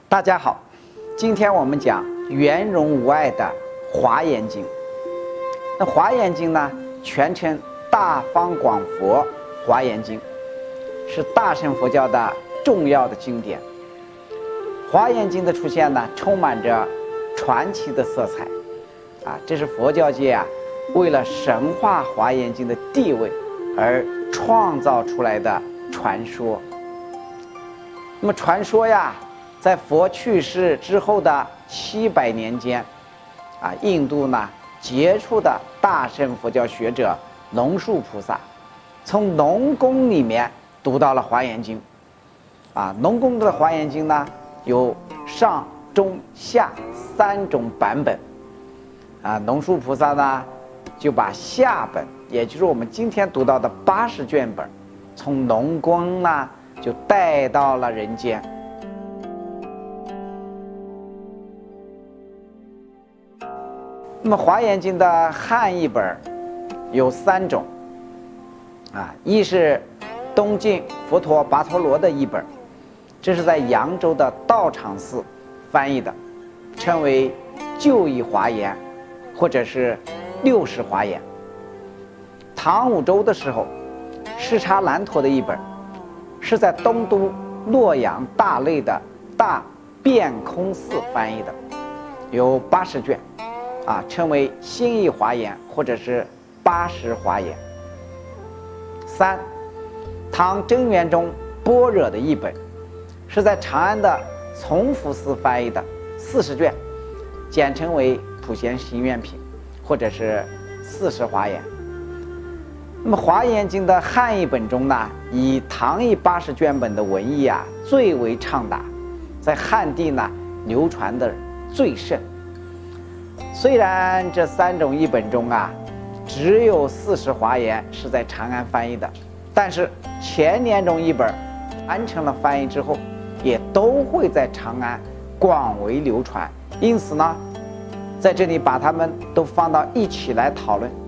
大家好，今天我们讲圆融无碍的华严经。那华严经呢，全称大方广佛华严经，是大乘佛教的重要的经典。华严经的出现呢，充满着传奇的色彩，这是佛教界为了神化华严经的地位而创造出来的传说。那么传说在佛去世之后的700年间，印度呢杰出的大乘佛教学者龙树菩萨，从龙宫里面读到了华严经。龙宫的华严经呢有上、中、下3种版本。龙树菩萨呢就把下本，也就是我们今天读到的80卷本，从龙宫呢就带到了人间。那么华严经的汉译本有3种，一是东晋佛陀跋陀罗的译本，这是在扬州的道场寺翻译的，称为旧译华严或者是六世华严。唐武周的时候，释迦兰陀的译本是在东都洛阳大内的大辩空寺翻译的，有80卷，称为新译华严或者是80华严。3，唐真元宗般若的译本是在长安的崇福寺翻译的40卷，简称为普贤行愿品或者是40华严。那么华严经的汉译本中呢，以唐译80卷本的文义最为畅达，在汉地呢流传的最甚。虽然这3种译本中只有40华严是在长安翻译的，但是前2种译本完成了翻译之后，也都会在长安广为流传。因此呢，在这里把它们都放到一起来讨论。